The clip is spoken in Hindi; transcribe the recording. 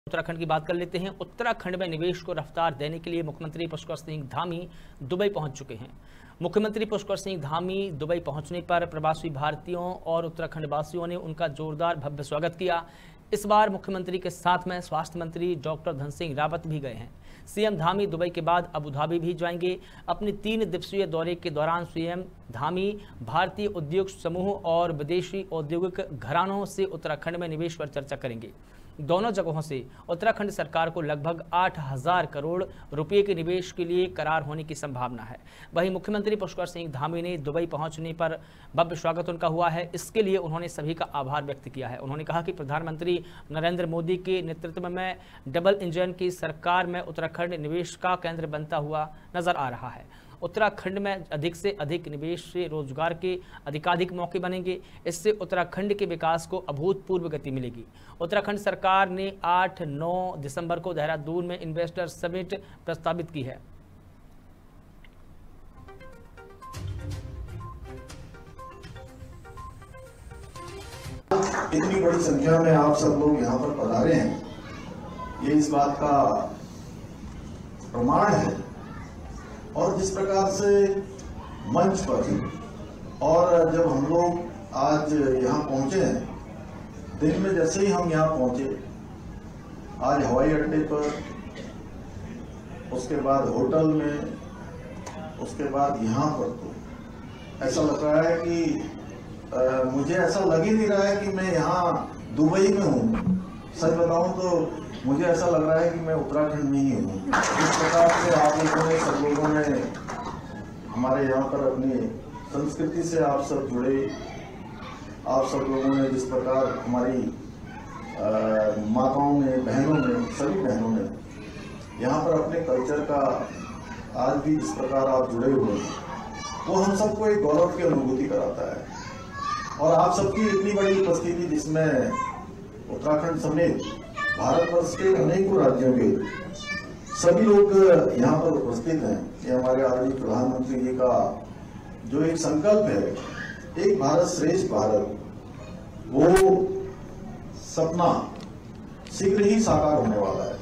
उत्तराखंड की बात कर लेते हैं। उत्तराखंड में निवेश को रफ्तार देने के लिए मुख्यमंत्री पुष्कर सिंह धामी दुबई पहुंच चुके हैं। मुख्यमंत्री पुष्कर सिंह धामी दुबई पहुंचने पर प्रवासी भारतीयों और उत्तराखंड वासियों ने उनका जोरदार भव्य स्वागत किया। इस बार मुख्यमंत्री के साथ में स्वास्थ्य मंत्री डॉक्टर धन सिंह रावत भी गए हैं। सीएम धामी दुबई के बाद अबू धाबी भी जाएंगे। अपने 3 दिवसीय दौरे के दौरान सीएम धामी भारतीय उद्योग समूह और विदेशी औद्योगिक घरानों से उत्तराखंड में निवेश पर चर्चा करेंगे। दोनों जगहों से उत्तराखंड सरकार को लगभग 8,000 करोड़ रुपए के निवेश के लिए करार होने की संभावना है। वहीं मुख्यमंत्री पुष्कर सिंह धामी ने दुबई पहुंचने पर भव्य स्वागत उनका हुआ है। इसके लिए उन्होंने सभी का आभार व्यक्त किया है। उन्होंने कहा कि प्रधानमंत्री नरेंद्र मोदी के नेतृत्व में डबल इंजन की सरकार में उत्तराखंड निवेश का केंद्र बनता हुआ नजर आ रहा है। उत्तराखंड में अधिक से अधिक निवेश से रोजगार के अधिकाधिक मौके बनेंगे। इससे उत्तराखंड के विकास को अभूतपूर्व गति मिलेगी। उत्तराखंड सरकार ने 8-9 दिसंबर को देहरादून में इन्वेस्टर समिट प्रस्तावित की है। इतनी बड़ी संख्या में आप सब लोग यहाँ पर पधारे हैं, ये इस बात का प्रमाण है। और जिस प्रकार से मंच पर और जब हम लोग आज यहाँ पहुंचे हैं, दिन में जैसे ही हम यहाँ पहुंचे, आज हवाई अड्डे पर, उसके बाद होटल में, उसके बाद यहाँ पर, तो ऐसा लग रहा है कि मुझे ऐसा लग ही नहीं रहा है कि मैं यहाँ दुबई में हूँ। सच बताऊं तो मुझे ऐसा लग रहा है कि मैं उत्तराखंड में ही हूँ। इस प्रकार से आप लोगों ने, सब लोगों ने हमारे यहाँ पर अपनी संस्कृति से आप सब जुड़े। आप सब लोगों ने जिस प्रकार हमारी माताओं ने, बहनों ने, सभी बहनों ने यहाँ पर अपने कल्चर का आज भी जिस प्रकार आप जुड़े हुए हैं, वो हम सबको एक गौरव की अनुभूति कराता है। और आप सबकी इतनी बड़ी उपस्थिति, जिसमें उत्तराखंड समेत भारतवर्ष के अनेकों राज्यों के सभी लोग यहाँ पर उपस्थित हैं, ये हमारे आदरणीय प्रधानमंत्री जी का जो एक संकल्प है, एक भारत श्रेष्ठ भारत, वो सपना शीघ्र ही साकार होने वाला है।